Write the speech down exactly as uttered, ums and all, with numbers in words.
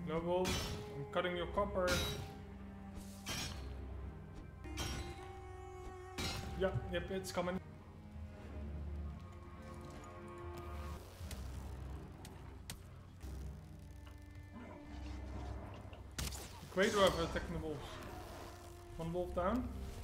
No wolf, I'm cutting your copper. Yeah, yep, it's coming. Great rover attacking the wolves. One wolf down.